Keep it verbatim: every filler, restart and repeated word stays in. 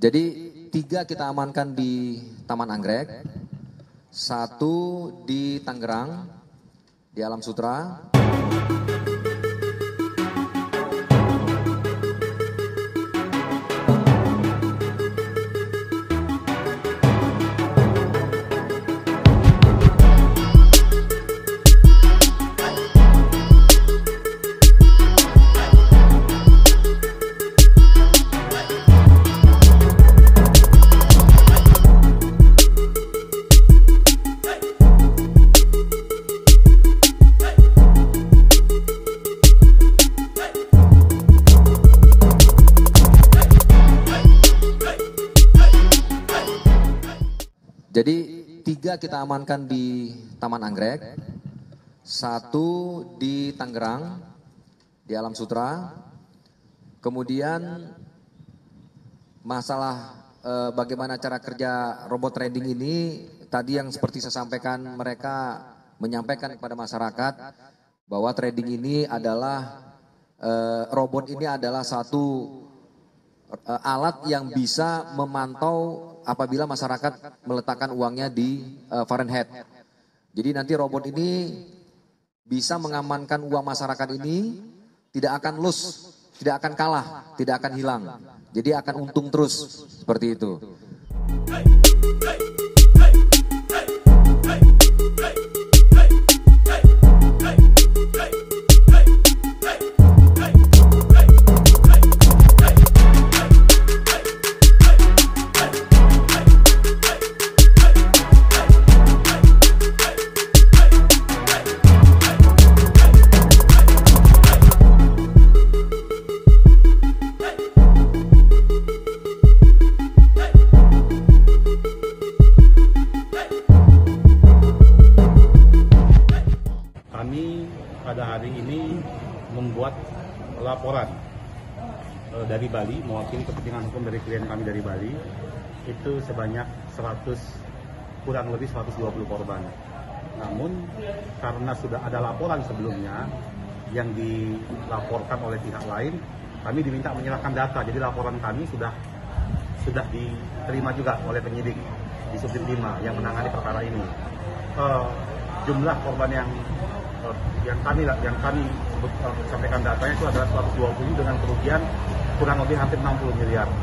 Jadi tiga kita amankan di Taman Anggrek, satu di Tangerang, di Alam Sutra. Jadi tiga kita amankan di Taman Anggrek, satu di Tangerang, di Alam Sutra. Kemudian masalah eh, bagaimana cara kerja robot trading ini, tadi yang seperti saya sampaikan, mereka menyampaikan kepada masyarakat bahwa trading ini adalah, eh, robot ini adalah satu eh, alat yang bisa memantau apabila masyarakat meletakkan uangnya di uh, Fahrenheit. Jadi nanti robot ini bisa mengamankan uang masyarakat ini, tidak akan loss, tidak akan kalah, tidak akan hilang. Jadi akan untung terus, seperti itu. Kami pada hari ini membuat laporan e, dari Bali, mewakili kepentingan hukum dari klien kami dari Bali, itu sebanyak seratus, kurang lebih seratus dua puluh korban. Namun karena sudah ada laporan sebelumnya yang dilaporkan oleh pihak lain, kami diminta menyerahkan data. Jadi laporan kami sudah sudah diterima juga oleh penyidik di Subdit lima yang menangani perkara ini. E, jumlah korban yang yang kami yang kami sebut, sampaikan datanya itu adalah seratus dua puluh dengan kerugian kurang lebih hampir enam puluh miliar.